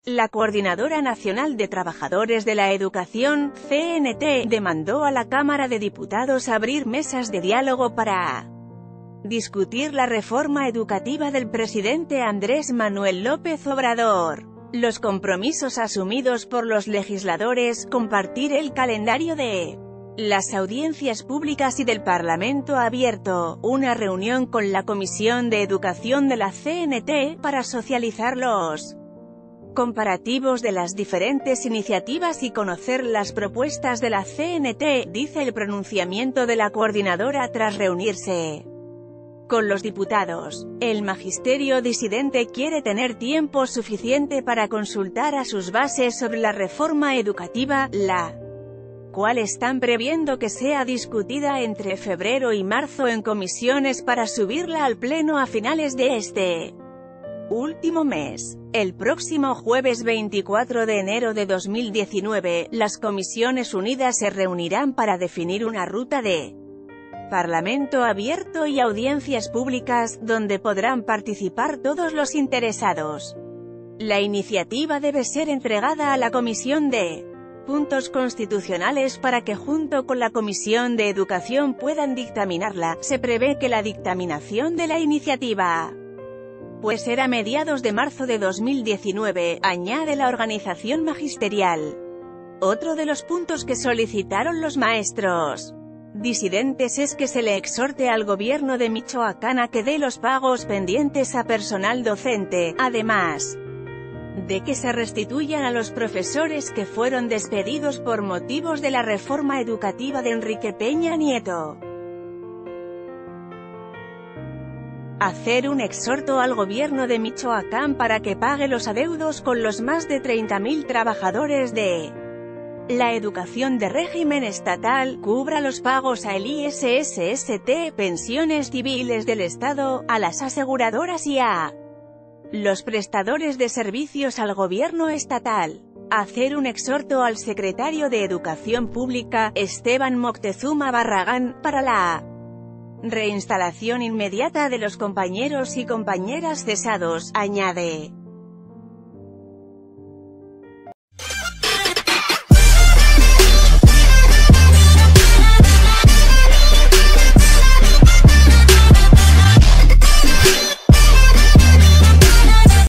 La Coordinadora Nacional de Trabajadores de la Educación, CNT, demandó a la Cámara de Diputados abrir mesas de diálogo para discutir la reforma educativa del presidente Andrés Manuel López Obrador. Los compromisos asumidos por los legisladores, compartir el calendario de las audiencias públicas y del Parlamento abierto, una reunión con la Comisión de Educación de la CNT, para socializar los comparativos de las diferentes iniciativas y conocer las propuestas de la CNT, dice el pronunciamiento de la coordinadora tras reunirse con los diputados. El magisterio disidente quiere tener tiempo suficiente para consultar a sus bases sobre la reforma educativa, la cual están previendo que sea discutida entre febrero y marzo en comisiones para subirla al Pleno a finales de este último mes. El próximo jueves 24 de enero de 2019, las Comisiones Unidas se reunirán para definir una ruta de Parlamento abierto y audiencias públicas, donde podrán participar todos los interesados. La iniciativa debe ser entregada a la Comisión de Puntos Constitucionales para que junto con la Comisión de Educación puedan dictaminarla. Se prevé que la dictaminación de la iniciativa puede ser a mediados de marzo de 2019, añade la organización magisterial. Otro de los puntos que solicitaron los maestros disidentes es que se le exhorte al gobierno de Michoacán a que dé los pagos pendientes a personal docente, además de que se restituyan a los profesores que fueron despedidos por motivos de la reforma educativa de Enrique Peña Nieto. Hacer un exhorto al gobierno de Michoacán para que pague los adeudos con los más de 30.000 trabajadores de la educación de régimen estatal, cubra los pagos al ISSST, pensiones civiles del Estado, a las aseguradoras y a los prestadores de servicios al gobierno estatal. Hacer un exhorto al secretario de Educación Pública, Esteban Moctezuma Barragán, para la reinstalación inmediata de los compañeros y compañeras cesados, añade.